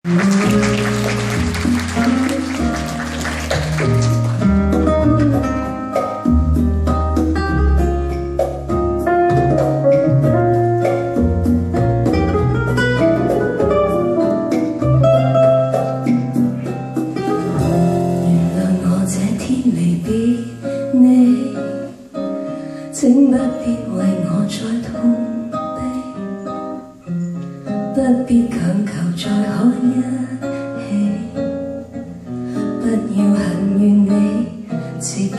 請不必為我再痛悲，不必強求再可一起，不要恨怨你自己，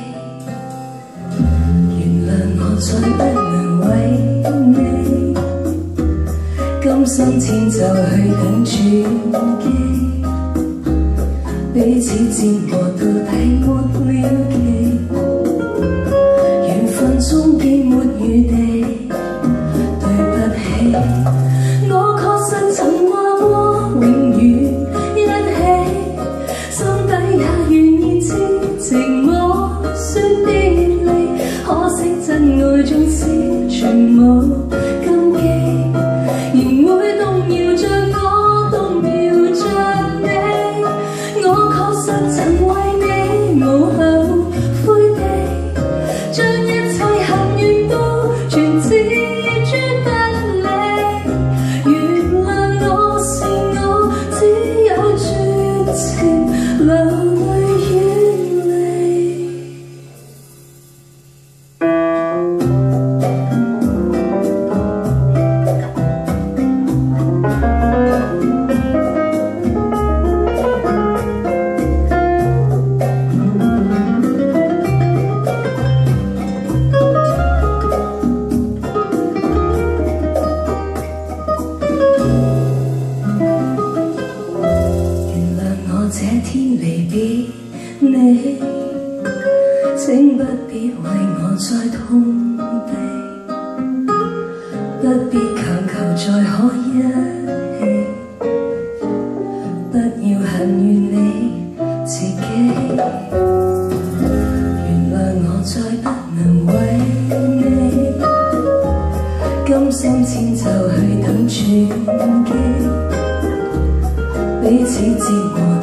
原諒我再不能為你甘心遷就去等轉機，彼此折磨到底沒了期。 終結沒餘地，對不起，我確實曾話過永遠一起，心底也願意知情我說別離，可惜真愛縱使全無禁忌，仍會動搖着我，動搖着你，我確實曾為你無後悔地將一。 這天離別你，請不必為我再痛悲，不必強求再可一起，不要恨怨你自己，原諒我再不能為你甘心遷就去等轉機，彼此折磨。